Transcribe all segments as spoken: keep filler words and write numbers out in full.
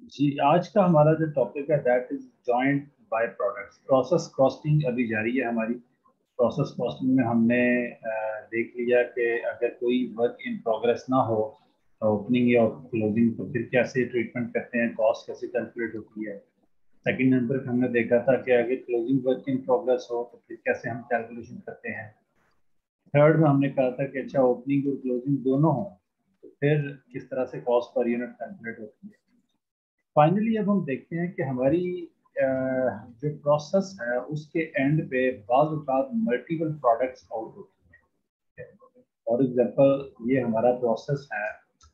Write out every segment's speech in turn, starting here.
जी, आज का हमारा जो टॉपिक है that is joint by products. Process costing अभी जारी है हमारी। प्रोसेस कॉस्टिंग में हमने अ, देख लिया कि अगर कोई वर्क इन प्रोग्रेस ना हो, ओपनिंग या क्लोजिंग, तो फिर कैसे ट्रीटमेंट करते हैं, कॉस्ट कैसे कैलकुलेट होती है। सेकंड नंबर पे हमने देखा था कि अगर क्लोजिंग वर्क इन प्रोग्रेस हो तो फिर कैसे हम कैलकुलेशन करते हैं। थर्ड में हमने कहा था कि अच्छा ओपनिंग और क्लोजिंग दोनों हो तो फिर किस तरह से कॉस्ट पर यूनिट कैलकुलेट होती है। फाइनली अब हम देखते हैं कि हमारी अ, जो प्रोसेस है उसके एंड पे बाज़ औक़ात मल्टीपल प्रोडक्ट्स आउट होती हैं। फॉर एग्जांपल ये हमारा प्रोसेस है,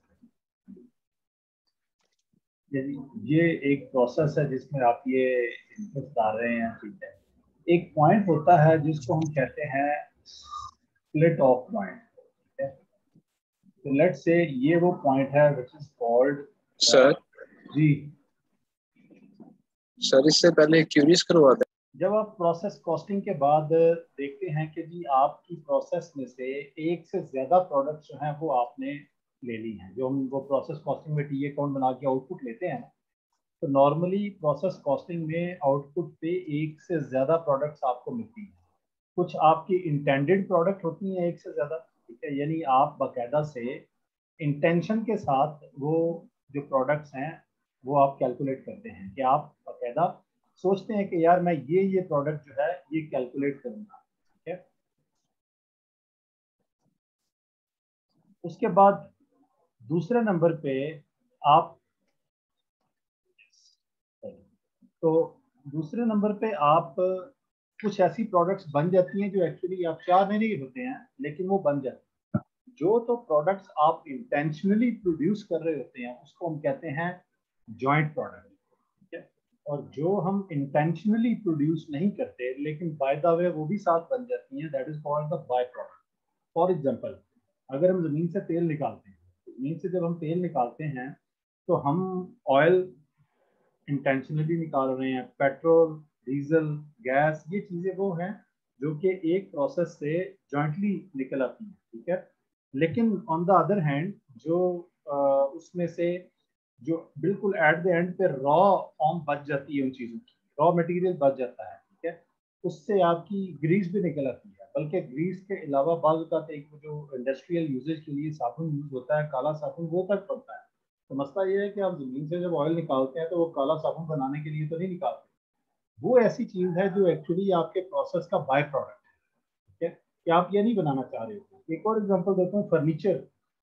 ये एक प्रोसेस है जिसमें आप ये इनपुट डाल रहे हैं, ठीक है। एक पॉइंट होता है जिसको हम कहते हैं स्प्लिट ऑफ पॉइंट, ठीक है। तो लेट्स से ये वो पॉइंट है व्हिच इज कॉल्ड सर जी। सर इससे पहले क्यूरीज करवा दें। जब आप प्रोसेस कॉस्टिंग के बाद देखते हैं कि जी आपकी प्रोसेस में से एक से ज्यादा प्रोडक्ट्स जो हैं वो आपने ले ली हैं, जो हम वो प्रोसेस कॉस्टिंग में टी अकाउंट बना के आउटपुट लेते हैं, तो नॉर्मली प्रोसेस कॉस्टिंग में आउटपुट पे एक से ज्यादा प्रोडक्ट्स आपको मिलती हैं। कुछ आपकी इंटेंडेड प्रोडक्ट होती हैं एक से ज्यादा, ठीक है, यानी आप बाकायदा से इंटेंशन के साथ वो जो प्रोडक्ट्स हैं वो आप कैलकुलेट करते हैं कि आप बाकायदा सोचते हैं कि यार मैं ये ये प्रोडक्ट जो है ये कैलकुलेट करूंगा, ठीक है। उसके बाद दूसरे नंबर पे आप तो दूसरे नंबर पे आप कुछ ऐसी प्रोडक्ट्स बन जाती हैं जो एक्चुअली आप चाह में नहीं होते हैं लेकिन वो बन जाती हैं। जो तो प्रोडक्ट्स आप इंटेंशनली प्रोड्यूस कर रहे होते हैं उसको हम कहते हैं जॉइंट प्रोडक्ट, ठीक है। और जो हम इंटेंशनली प्रोड्यूस नहीं करते लेकिन बाय द वे वो भी साथ बन जाती हैं, that is called the by product. For example, अगर हम जमीन से तेल निकालते हैं, जमीन से जब हम तेल निकालते हैं तो हम ऑयल इंटेंशनली निकाल रहे हैं, पेट्रोल, डीजल, गैस, ये चीजें वो हैं जो कि एक प्रोसेस से जॉइंटली निकल आती हैं, ठीक है। लेकिन ऑन द अदर हैंड जो आ, उसमें से जो बिल्कुल एट द एंड पे रॉ फॉर्म बच जाती है उन चीज़ों की, रॉ मटेरियल बच जाता है, ठीक है। उससे आपकी ग्रीस भी निकल आती है, बल्कि ग्रीस के अलावा बाज़ औक़ात एक जो इंडस्ट्रियल यूजेज के लिए साबुन यूज होता है, काला साबुन, वो तक पड़ता है। तो मसला ये है कि आप ज़मीन से जब ऑयल निकालते हैं तो वो काला साबुन बनाने के लिए तो नहीं निकालते। वो ऐसी चीज़ है जो एक्चुअली आपके प्रोसेस का बाय प्रोडक्ट है, ठीक है, कि आप ये नहीं बनाना चाह रहे हो। एक और एग्जांपल देता हूँ, फर्नीचर।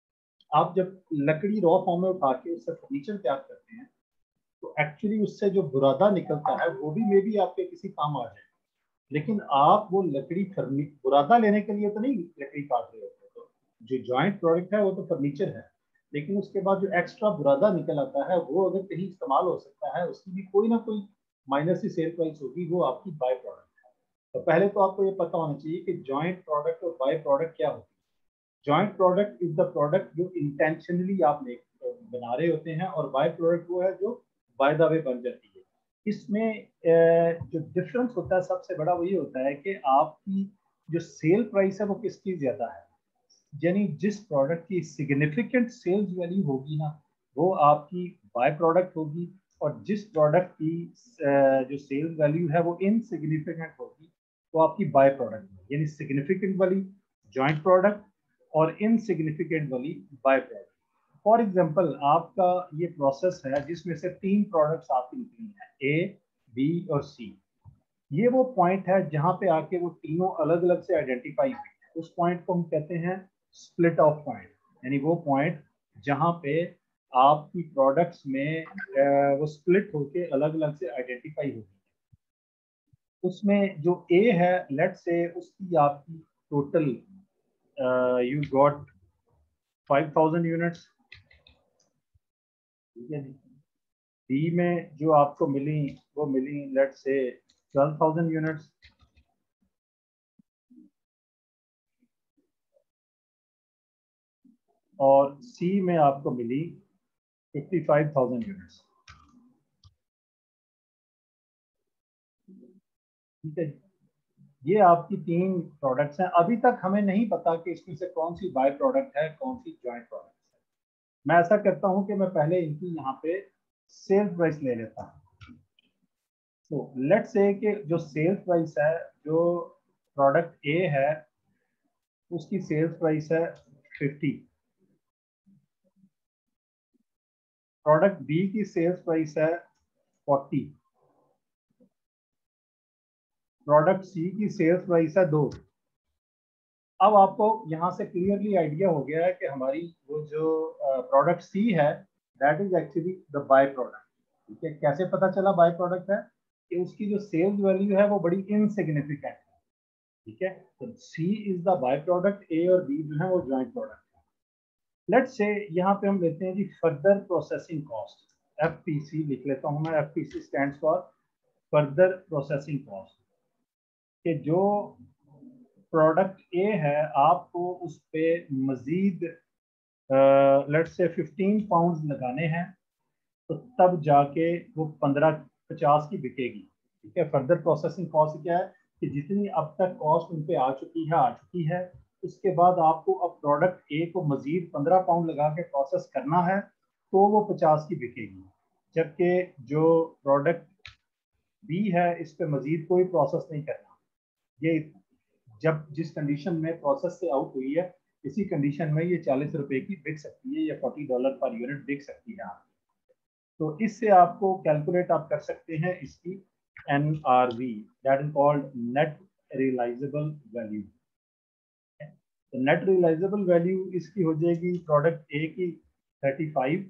आप जब लकड़ी रॉ फॉर्म में उठा के उससे फर्नीचर तैयार करते हैं तो एक्चुअली उससे जो बुरादा निकलता है वो भी मे बी आपके किसी काम आ जाए, लेकिन आप वो लकड़ी फर्नी बुरादा लेने के लिए तो नहीं लकड़ी काट रहे होते। तो जो जॉइंट प्रोडक्ट है वो तो फर्नीचर है, लेकिन उसके बाद जो एक्स्ट्रा बुरादा निकल आता है वो अगर कहीं इस्तेमाल हो सकता है, उसकी भी कोई ना कोई माइनस सी सेल प्राइस होगी, वो आपकी बाय प्रोडक्ट है। तो पहले तो आपको ये पता होना चाहिए कि जॉइंट प्रोडक्ट और बाय प्रोडक्ट क्या होती है। Joint product is the product जो इंटेंशनली आप बना रहे होते हैं, और बाय प्रोडक्ट वो है जो बाय द वे बन जाती है। इसमें जो डिफरेंस होता है सबसे बड़ा वो ये होता है कि आपकी जो सेल प्राइस है वो किसकी ज्यादा है, यानी जिस प्रोडक्ट की सिग्निफिकेंट सेल्स वैल्यू होगी ना वो आपकी बाय प्रोडक्ट होगी, और जिस प्रोडक्ट की जो सेल्स वैल्यू है वो इनसिग्निफिकेंट होगी वो आपकी बाय प्रोडक्ट है। यानी सिग्निफिकेंट वाली जॉइंट प्रोडक्ट और इनसिग्निफिकेंट वाली बाय प्रोडक्ट। फॉर एग्जांपल, आपका ये प्रोसेस है जिसमें से तीन प्रोडक्ट्स आपकी निकली हैं, ए, बी और सी। ये वो पॉइंट है जहां पे आके वो तीनों अलग अलग से आइडेंटिफाई हुई है। उस पॉइंट को हम कहते हैं स्प्लिट ऑफ पॉइंट, यानी वो पॉइंट जहां पे आपकी प्रोडक्ट्स में वो स्प्लिट होके अलग अलग से आइडेंटिफाई होगी। उसमें जो ए है, लेट से उसकी आपकी total you got five thousand units, ठीक है जी। डी में जो आपको मिली वो मिली let say twelve thousand units, और सी में आपको मिली फिफ्टी फाइव थाउजेंड यूनिट्स, ठीक है। ये आपकी तीन प्रोडक्ट्स हैं। अभी तक हमें नहीं पता कि इसमें से कौन सी बाय प्रोडक्ट है, कौन सी जॉइंट प्रोडक्ट है। मैं ऐसा करता हूं कि मैं पहले इनकी यहाँ पे सेल प्राइस ले लेता हूँ। तो लेट्स से कि जो सेल प्राइस है, जो प्रोडक्ट ए है उसकी सेल्स प्राइस है फिफ्टी, प्रोडक्ट बी की सेल्स प्राइस है फोर्टी, प्रोडक्ट सी की सेल्स प्राइस है दो। अब आपको यहां से क्लियरली आइडिया हो गया है कि हमारी वो जो प्रोडक्ट uh, सी है that is actually the by product. ठीक है, कैसे पता चला बाय प्रोडक्ट है? कि उसकी जो सेल्स वैल्यू है वो बड़ी इनसिग्निफिकेंट है। ठीक है, तो C is the by product, A और बी जो है वो ज्वाइंट प्रोडक्ट है। लेट्स से यहाँ पे हम लेते हैं जी further processing cost, F P C लिख लेता हूँ मैं। F P C stands for further processing cost. कि जो प्रोडक्ट ए है आपको उस पर मजीद लेट्स से फिफ्टीन पाउंड लगाने हैं, तो तब जाके वो पंद्रह पचास की बिकेगी। ठीक है, फर्दर प्रोसेसिंग कॉस्ट क्या है कि जितनी अब तक कॉस्ट उन पे आ चुकी है आ चुकी है, उसके बाद आपको अब प्रोडक्ट ए को मजीद पंद्रह पाउंड लगा के प्रोसेस करना है तो वो पचास की बिकेगी। जबकि जो प्रोडक्ट बी है इस पे मजीद कोई प्रोसेस नहीं करना। ये जब जिस कंडीशन में प्रोसेस से आउट हुई है इसी कंडीशन में ये चालीस रुपए की बिक सकती है या फोर्टी डॉलर पर यूनिट बिक सकती है। तो इससे आपको कैलकुलेट आप कर सकते हैं इसकी N R V, that is called net realisable value. तो नेट रियलाइजेबल वैल्यू इसकी हो जाएगी प्रोडक्ट ए की थर्टी फाइव,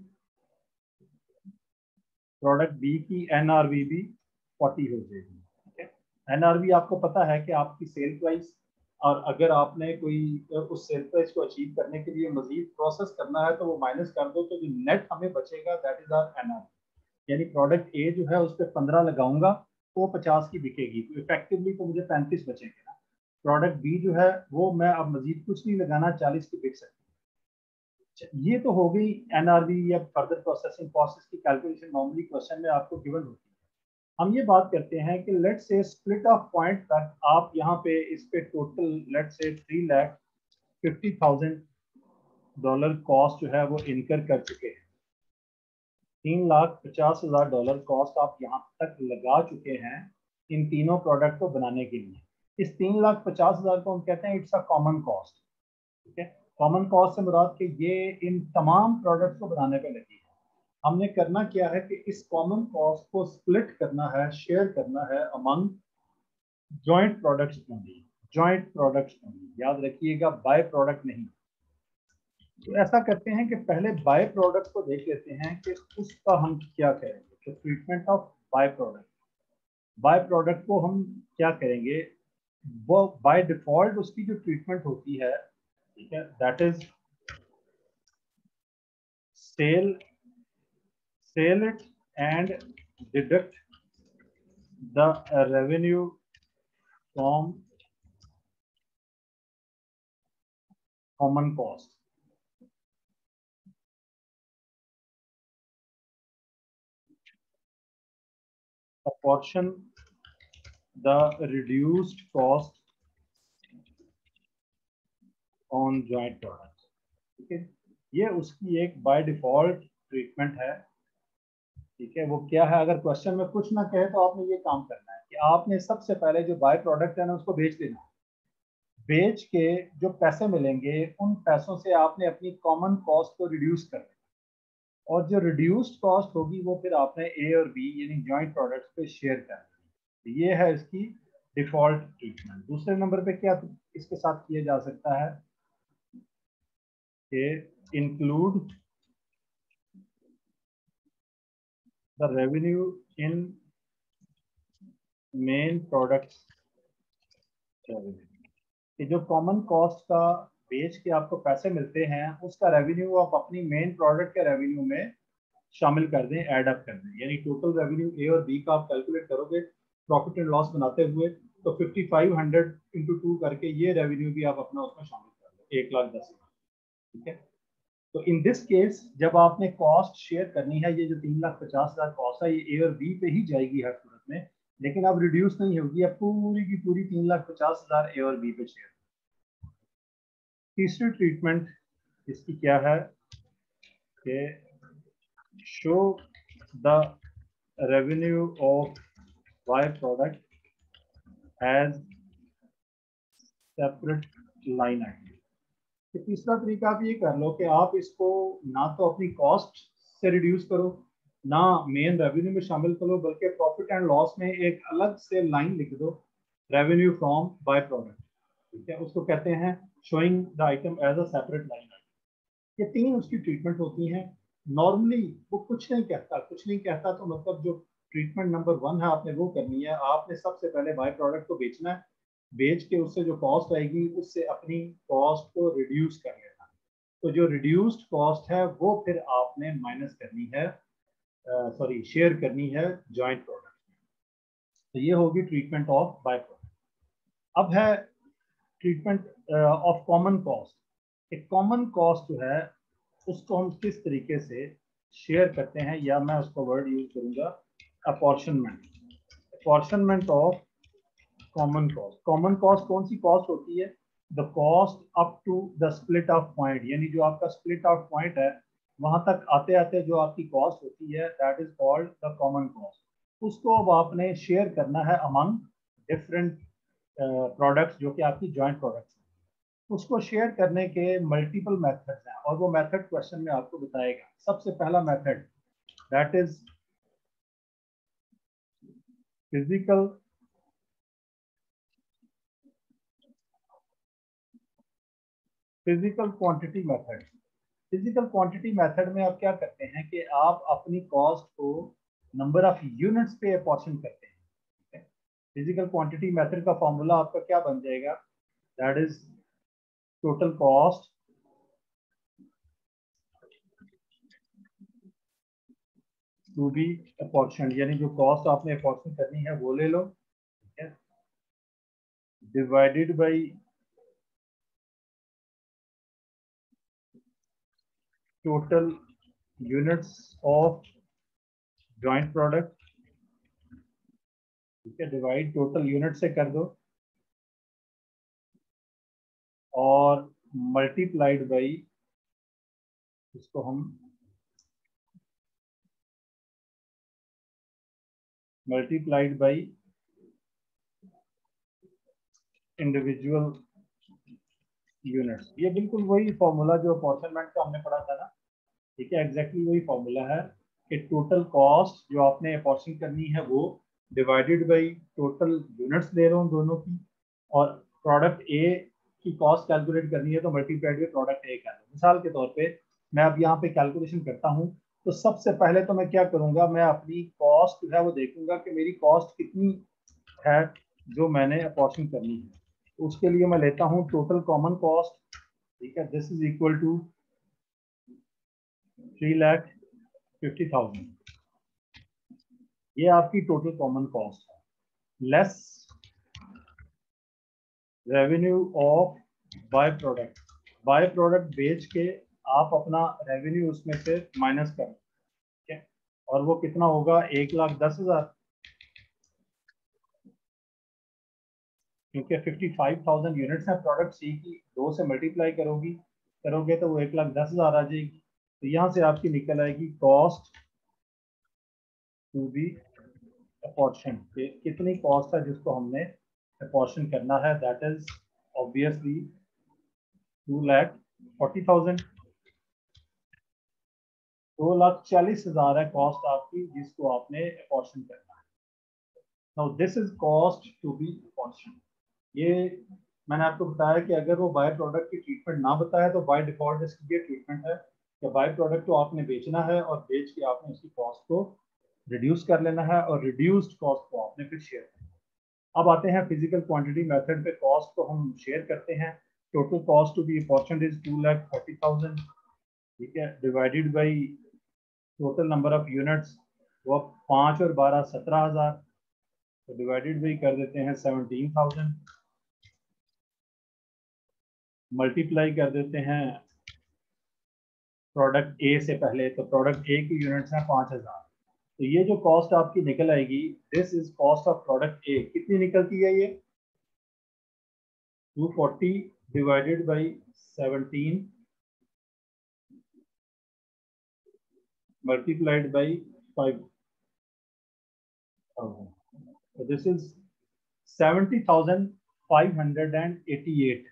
प्रोडक्ट बी की एन आर वी भी फोर्टी हो जाएगी। ठीक है, एन आर वी आपको पता है कि आपकी सेल प्राइस, और अगर आपने कोई उस सेल प्राइस को अचीव करने के लिए मजीद प्रोसेस करना है तो वो माइनस कर दो, तो जो नेट हमें बचेगा that is our N R V. यानी प्रोडक्ट ए जो है उस पर पंद्रह लगाऊंगा तो वो पचास की बिकेगी, तो इफेक्टिवली तो मुझे पैंतीस बचेंगे ना। प्रोडक्ट बी जो है वो मैं अब मजीद कुछ नहीं लगाना, चालीस की बिक सकती है। ये तो हो गई एनआरवी या फर्दर प्रोसेसिंग कॉस्ट की कैलकुलेशन, नॉर्मली क्वेश्चन में आपको गिवन होती है। हम ये बात करते हैं कि लेट से स्प्लिट ऑफ पॉइंट तक आप यहाँ पे इस पे total let say three lakh fifty thousand dollar cost जो है वो इनकर कर चुके हैं। तीन लाख पचास हजार डॉलर कॉस्ट आप यहाँ तक लगा चुके हैं इन तीनों प्रोडक्ट को बनाने के लिए। इस तीन लाख पचास हजार को हम कहते हैं इट्स अ कॉमन कॉस्ट। ठीक है, कॉमन कॉस्ट से मुराद कि ये इन तमाम प्रोडक्ट को बनाने पे लगी है। हमने करना क्या है कि इस कॉमन कॉस्ट को स्प्लिट करना है, शेयर करना है among joint products only. Joint products only, याद रखिएगा, बाय प्रोडक्ट नहीं। तो ऐसा करते हैं कि पहले बाय प्रोडक्ट को देख लेते हैं कि उसका हम क्या करेंगे। तो treatment of by product, by product को हम क्या करेंगे, वो बाय डिफॉल्ट उसकी जो ट्रीटमेंट होती है, ठीक है, that is sell sell it and deduct the revenue from common cost. apportion the reduced cost on joint products। ठीक है, ये उसकी एक बाय डिफॉल्ट ट्रीटमेंट है। ठीक है, वो क्या है, अगर क्वेश्चन में कुछ ना कहे तो आपने ये काम करना है कि आपने सबसे पहले जो बाय प्रोडक्ट है ना उसको बेच देना है। बेच के जो पैसे मिलेंगे उन पैसों से आपने अपनी कॉमन कॉस्ट को रिड्यूस कर देना, और जो रिड्यूस्ड कॉस्ट होगी वो फिर आपने ए और बी यानी जॉइंट प्रोडक्ट्स पे शेयर कर देनी। ये है इसकी डिफॉल्ट ट्रीटमेंट। दूसरे नंबर पे क्या इसके साथ किया जा सकता है कि include the revenue in main products revenue. कि जो कॉमन कॉस्ट का बेच के आपको पैसे मिलते हैं उसका रेवेन्यू आप अपनी मेन प्रोडक्ट के रेवेन्यू में शामिल कर दें, ऐड अप कर दें। यानी टोटल रेवेन्यू ए और बी का आप कैलकुलेट करोगे प्रॉफिट एंड लॉस बनाते हुए, तो fifty five hundred into two करके ये रेवेन्यू भी आप अपना उसमें शामिल कर दो, एक लाख दस हजार। ठीक है, तो इन दिस केस जब आपने कॉस्ट शेयर करनी है, ये जो तीन लाख पचास हजार कॉस्ट है ये ए और बी पे ही जाएगी हर सूरत में, लेकिन अब रिड्यूस नहीं होगी, अब पूरी की पूरी तीन लाख पचास हजार ए और बी पे शेयर। तीसरी ट्रीटमेंट इसकी क्या है कि show the revenue of by product as separate line item। तो तीसरा तरीका आप ये कर लो कि आप इसको ना तो अपनी कॉस्ट से रिड्यूस करो, ना मेन रेवेन्यू में शामिल करो, बल्कि प्रॉफिट एंड लॉस में एक अलग से लाइन लिख दो, रेवेन्यू फ्रॉम बाय प्रोडक्ट। ठीक है, उसको कहते हैं showing the item as a separate line item. ये तीन उसकी ट्रीटमेंट होती हैं। नॉर्मली वो कुछ नहीं कहता, कुछ नहीं कहता तो मतलब जो ट्रीटमेंट नंबर वन है आपने वो करनी है। आपने सबसे पहले बाय प्रोडक्ट को बेचना है, बेच के उससे जो कॉस्ट आएगी उससे अपनी कॉस्ट को रिड्यूस कर लेना। तो जो रिड्यूस्ड कॉस्ट है वो फिर आपने माइनस करनी है, सॉरी uh, शेयर करनी है जॉइंट प्रोडक्ट में। तो ये होगी ट्रीटमेंट ऑफ बाय प्रोडक्ट। अब है ट्रीटमेंट ऑफ कॉमन कॉस्ट। एक कॉमन कॉस्ट जो है उसको हम किस तरीके से शेयर करते हैं, या मैं उसको वर्ड यूज करूंगा apportionment. Apportionment of common cost. Common cost कौन सी कॉस्ट होती है? The cost up to the split off point, यानी जो आपका स्प्लिट ऑफ पॉइंट है वहां तक आते आते जो आपकी कॉस्ट होती है, that is called the common cost. उसको अब आपने शेयर करना है अमंग डिफरेंट प्रोडक्ट्स जो कि आपकी जॉइंट प्रोडक्ट्स हैं। उसको शेयर करने के मल्टीपल मेथड्स हैं और वो मेथड क्वेश्चन में आपको बताएगा। सबसे पहला method that is physical physical quantity method. Physical quantity method में आप क्या करते हैं कि आप अपनी कॉस्ट को नंबर ऑफ यूनिट्स पे अपॉर्शन करते हैं। फिजिकल क्वांटिटी मेथड का फॉर्मूला आपका क्या बन जाएगा? That is total cost to be apportion, यानी जो कॉस्ट आपने अपॉर्शन करनी है वो ले लो, ठीक है, divided by total units of joint product. ठीक है, डिवाइड टोटल यूनिट से कर दो और मल्टीप्लाइड बाई, इसको हम मल्टीप्लाइड बाई इंडिविजुअल यूनिट्स। ये बिल्कुल वही फॉर्मूला जो अपॉर्शनमेंट का हमने पढ़ा था ना, ठीक है, एग्जैक्टली वही फॉर्मूला है कि टोटल कॉस्ट जो आपने अपॉर्शन करनी है वो डिवाइडेड बाई टोटल यूनिट्स ले रहा हूँ दोनों की, और प्रोडक्ट ए की कॉस्ट कैलकुलेट करनी है तो मल्टीप्लाइड बाई प्रोडक्ट ए कर लो। मिसाल के तौर पे मैं अब यहाँ पे कैलकुलेशन करता हूँ, तो सबसे पहले तो मैं क्या करूँगा, मैं अपनी कॉस्ट जो है वो देखूंगा कि मेरी कॉस्ट कितनी है जो मैंने अपॉर्शन करनी है। तो उसके लिए मैं लेता हूँ टोटल कॉमन कॉस्ट, ठीक है, this is equal to three lakh fifty thousand. ये आपकी टोटल कॉमन कॉस्ट है, less revenue of by product. By product बेच के आप अपना रेवेन्यू उसमें से माइनस करें, ठीक है, और वो कितना होगा? एक लाख दस हजार, क्योंकि फिफ्टी फाइव थाउजेंड यूनिट्स हैं प्रोडक्ट सी की, दो से मल्टीप्लाई करोगी करोगे तो वो एक लाख दस हजार आ जाएगी। तो यहाँ से आपकी निकल आएगी कॉस्ट टू बी अपॉर्शन, कितनी कॉस्ट है जिसको हमने अपॉर्शन करना है, that is obviously two lakh forty thousand. दो लाख चालीस हजार है कॉस्ट आपकी जिसको आपने अपॉर्शन करना है। Now this is cost to be apportion. ये मैंने आपको बताया कि अगर वो बाय प्रोडक्ट की ट्रीटमेंट ना बताया तो बाय डिफॉल्ट इसकी ये ट्रीटमेंट है कि बाय प्रोडक्ट को आपने बेचना है और बेच के आपने उसकी कॉस्ट को रिड्यूस कर लेना है और रिड्यूस्ड कॉस्ट को आपने फिर शेयर करना है। अब आते हैं फिजिकल क्वांटिटी मेथड पे। कॉस्ट को हम शेयर करते हैं। Total cost to be opportunity is two lakh forty thousand, ठीक है, divided by total number of units, वो पाँच और बारह सत्रह हजार, तो डिवाइडेड बाई कर देते हैं सेवनटीन थाउजेंड, मल्टीप्लाई कर देते हैं प्रोडक्ट ए से पहले, तो प्रोडक्ट ए की यूनिट्स हैं पाँच हजार। तो ये जो कॉस्ट आपकी निकल आएगी, this is cost of product A. कितनी निकलती है ये? Two forty divided by seventeen multiplied by five thousand, this is seventy thousand five hundred and eighty eight,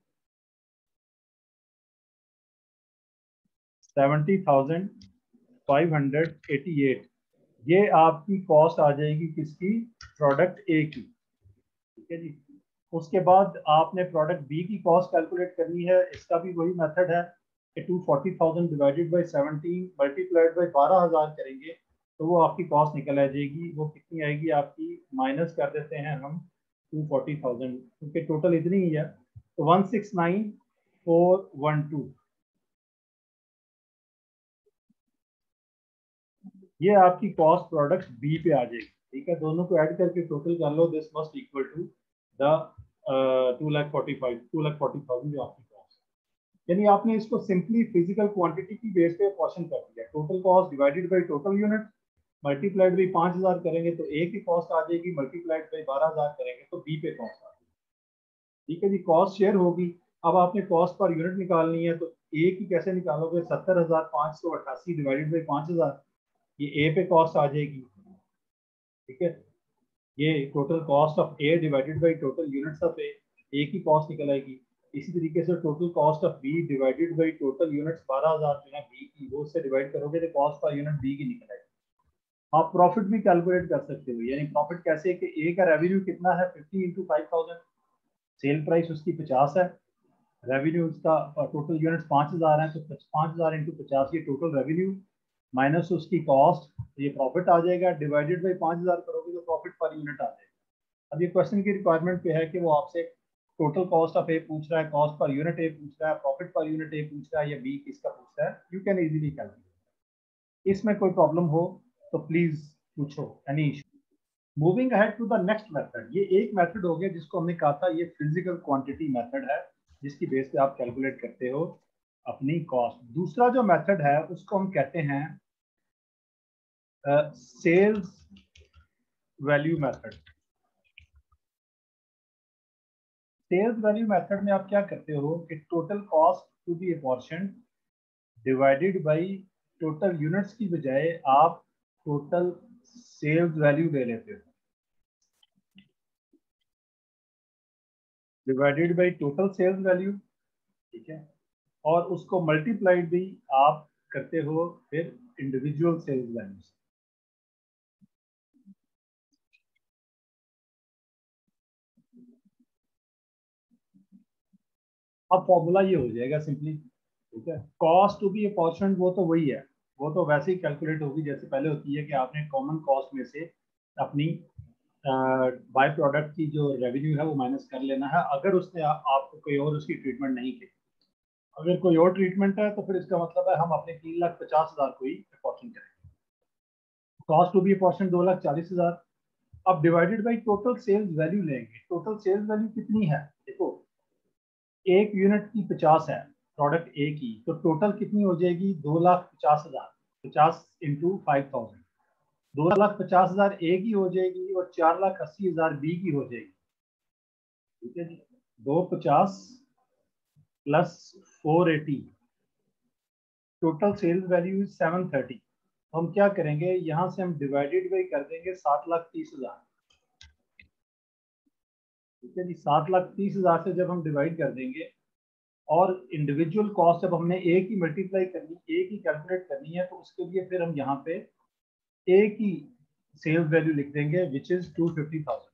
seventy thousand five hundred eighty eight, ये आपकी cost आ जाएगी किसकी, product A की, ठीक है जी। उसके बाद आपने प्रोडक्ट बी की कॉस्ट कैलकुलेट करनी है, इसका भी वही मेथड है कि two forty thousand divided by seventeen multiplied by बारह हज़ार करेंगे तो वो आपकी कॉस्ट निकल आ जाएगी। वो कितनी आएगी आपकी, माइनस कर देते हैं हम टू फोर्टी थाउजेंड, क्योंकि टोटल इतनी ही है, तो one six nine four one two, ये आपकी कॉस्ट प्रोडक्ट बी पे आ जाएगी, ठीक है। दोनों को ऐड करके टोटल कर लो, this must equal to the two lakh forty five two lakh forty thousand जो आपकी कॉस्ट, यानी आपने इसको सिंपली फिजिकल क्वांटिटी की बेस पे क्वेश्चन कर दिया। Total cost divided by total unit multiplied by पाँच हज़ार करेंगे तो ए की कॉस्ट आ जाएगी, मल्टीप्लाइड बाई बारह हज़ार करेंगे तो बी पे कॉस्ट आ जाएगी, ठीक है जी। कॉस्ट शेयर होगी। अब आपने कॉस्ट पर यूनिट निकालनी है तो ए की कैसे निकालोगे, सत्तर हज़ार पाँच सौ अट्ठासी डिवाइडेड बाई पाँच हज़ार, ये ए पे कॉस्ट आ जाएगी, ठीक है। ये total cost of A divided by total units of A, A की कॉस्ट निकल आएगी। इसी तरीके से total cost of B divided by total units बारह हज़ार जो है बी की, वो उससे डिवाइड करोगे तो कॉस्ट पर यूनिट बी की निकल आएगी। आप प्रॉफिट भी कैलकुलेट कर सकते हो, यानी प्रॉफिट कैसे कि ए का रेवेन्यू कितना है fifty into five thousand, sale price उसकी पचास है, रेवेन्यू उसका टोटल यूनिट्स पाँच हज़ार है, तो पाँच हज़ार इंटू पचास ये टोटल रेवेन्यू माइनस उसकी कॉस्ट, ये प्रॉफिट आ जाएगा, डिवाइडेड बाई पाँच हज़ार करोगे तो प्रॉफिट पर यूनिट आ जाएगा। अब ये क्वेश्चन की रिक्वायरमेंट पे है कि वो आपसे टोटल कॉस्ट ऑफ ए पूछ रहा है, कॉस्ट पर यूनिट ए पूछ रहा है, प्रॉफिट पर यूनिट ए पूछ रहा है, या बी किसका पूछ रहा है, यू कैन इजीली कैलकुलेट। इसमें कोई प्रॉब्लम हो तो प्लीज पूछो, any issue. Moving ahead to the next method, ये एक मेथड हो गया जिसको हमने कहा था ये फिजिकल क्वांटिटी मेथड है, जिसकी बेस पे आप कैलकुलेट करते हो अपनी कॉस्ट। दूसरा जो मेथड है उसको हम कहते हैं sales value method. Sales value method में आप क्या करते हो कि total cost to be apportion divided by total units की बजाय आप टोटल सेल्स वैल्यू ले लेते हो, divided by total sales value, ठीक है, और उसको मल्टीप्लाइड भी आप करते हो फिर इंडिविजुअल सेल्स वैल्यू से। अब फॉर्मूला ये हो जाएगा सिंपली, ठीक है। कॉस्ट टू बी अपॉर्चुनिटी वो तो वही है, वो तो वैसे ही कैलकुलेट होगी जैसे पहले होती है कि आपने कॉमन कॉस्ट में से अपनी बाय प्रोडक्ट की जो रेवेन्यू है वो माइनस कर लेना है, अगर उसने आ, आपको कोई और उसकी ट्रीटमेंट नहीं की। अगर कोई और ट्रीटमेंट है तो फिर इसका मतलब है हम अपने तीन लाख पचास हजार को ही अपॉर्चुन करेंगे। कॉस्ट टू बी अपॉर्चुन दो लाख चालीस हजार, अब divided by total sales value लेंगे। टोटल सेल्स वैल्यू कितनी है, देखो एक यूनिट की पचास है प्रोडक्ट ए की, तो टोटल कितनी हो जाएगी, दो लाख पचास हजार, पचास इंटू फाइव थाउजेंड, दो लाख पचास हजार ए की हो जाएगी और चार लाख अस्सी हजार बी की हो जाएगी, ठीक है जी। दो पचास plus four eighty, total sales value is seven thirty. हम क्या करेंगे, यहां से हम डिवाइडेड बाई कर देंगे सात लाख तीस हजार, ठीक है जी। सात लाख तीस हजार से जब हम डिवाइड कर देंगे और इंडिविजुअल कॉस्ट जब हमने ए की मल्टीप्लाई करनी, ए की कैलकुलेट करनी है, तो उसके लिए फिर हम यहाँ पे ए की सेल्स वैल्यू लिख देंगे which is two fifty thousand,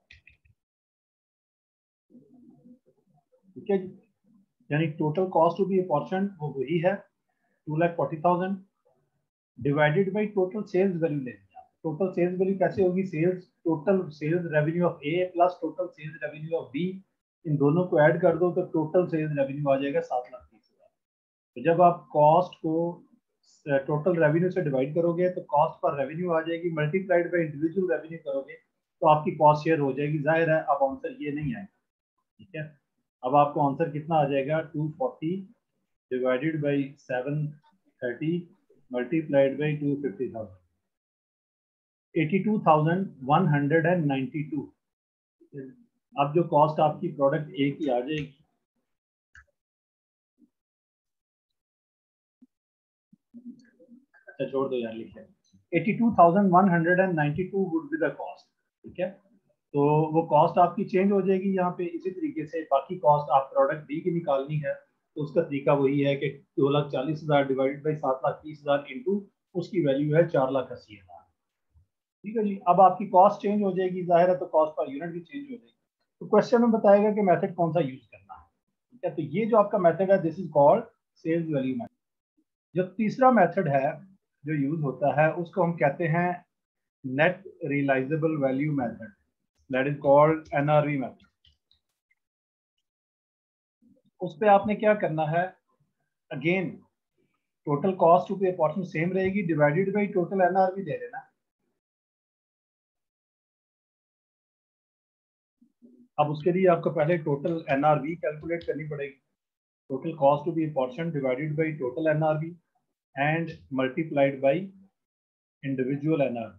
ठीक है जी। यानी total cost to be apportion वो वही है two lakh forty thousand divided by total sales value लेंगे। टोटल सेल्स वैल्यू कैसे होगी, sales total sales revenue of A plus total sales revenue of B, इन दोनों को ऐड कर दो तो टोटल सेल्स रेवेन्यू आ जाएगा सात लाख तीस हजार। तो जब आप कॉस्ट को टोटल रेवेन्यू से डिवाइड करोगे तो कॉस्ट पर रेवेन्यू आ जाएगी, मल्टीप्लाइड बाई इंडिविजुअल रेवेन्यू करोगे तो आपकी कॉस्ट शेयर हो जाएगी। जाहिर है अब आंसर ये नहीं आएगा, ठीक है। अब आपको आंसर कितना आ जाएगा, two forty divided by seven thirty multiplied by two fifty thousand, eighty two thousand one hundred and ninety two. अब जो कॉस्ट आपकी प्रोडक्ट ए की आ जाएगी, अच्छा छोड़ दो यार लिख लें, eighty two thousand one hundred ninety two would be the cost, ठीक है। तो वो कॉस्ट आपकी चेंज हो जाएगी यहाँ पे। इसी तरीके से बाकी कॉस्ट आप प्रोडक्ट बी की निकालनी है तो उसका तरीका वही है कि दो लाख चालीस हज़ार डिवाइड बाई सात लाख तीस हज़ार इंटू उसकी वैल्यू है चार लाख अस्सी हज़ार, ठीक है जी। अब आपकी कॉस्ट चेंज हो जाएगी, जाहिर है, तो कॉस्ट पर यूनिट भी चेंज हो जाएगी। तो क्वेश्चन में बताएगा कि मेथड कौन सा यूज करना है, ठीक है। तो ये जो आपका मेथड है this is called sales value method. जो तीसरा मेथड है जो यूज होता है उसको हम कहते हैं net realisable value method, that is called NRV method. उस पे आपने क्या करना है, again total cost to be portion same रहेगी डिवाइडेड बाई टोटल एनआरवी दे देना। अब उसके लिए आपको पहले टोटल एनआरवी कैलकुलेट करनी पड़ेगी। Total cost to be portion divided by total NRV and multiplied by individual NRV.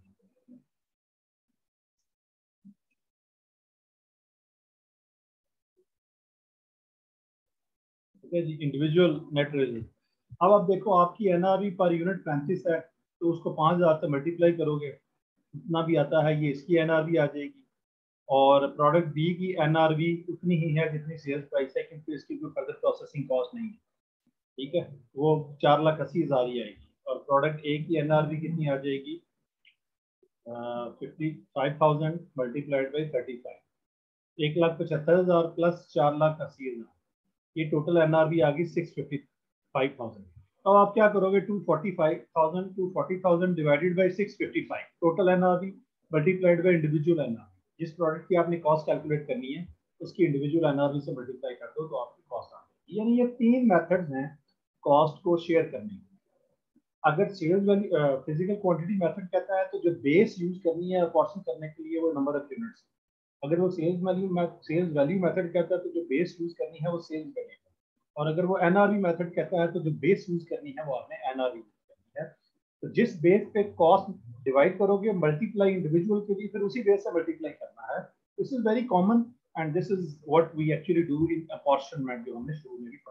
ठीक है जी, इंडिविजुअल नेट रिजल्ट। अब आप देखो आपकी एनआरवी पर यूनिट पैंतीस है तो उसको पाँच हज़ार से मल्टीप्लाई करोगे, जितना भी आता है ये इसकी एनआरवी आ जाएगी। और प्रोडक्ट बी की एनआरवी उतनी ही है जितनी सेल्स प्राइस है, क्योंकि इसकी कोई फर्दर प्रोसेसिंग कॉस्ट नहीं है, ठीक है, वो चार लाख अस्सी हज़ार ही आएगी। और प्रोडक्ट ए की एनआरवी कितनी आ जाएगी, fifty five thousand multiplied by thirty five, एक लाख पचहत्तर हज़ार प्लस चार लाख अस्सी हज़ार, ये टोटल एनआरवी आ गई सिक्स फिफ्टी फाइव थाउजेंड। अब आप क्या करोगे, two forty five thousand two forty thousand divided by six fifty five total NRV multiplied by individual NRV. जिस प्रोडक्ट की आपने कॉस्ट कैलकुलेट करनी है उसकी इंडिविजुअल एनआरवी से मल्टीप्लाई कर दो तो आपकी कॉस्ट आ जाएगी। यानी ये तीन मेथड्स हैं कॉस्ट को शेयर करने के। अगर sales value physical quantity method कहता है तो जो बेस यूज करनी है अपॉर्शन करने के लिए वो नंबर ऑफ यूनिट्स। अगर वो sales value sales value method कहता है तो जो बेस यूज करनी है वो सेल्स वैल्यू, और अगर वो एनआरवी मेथड कहता है तो जो बेस यूज करनी है वो आपने एनआरवी यूज करनी है। तो जिस बेस पे कॉस्ट डिवाइड करोगे मल्टीप्लाई इंडिविजुअल के लिए, फिर उसी बेस से मल्टीप्लाई करना है। This is very common and this is what we actually do in apportionment, जो हमने शुरू में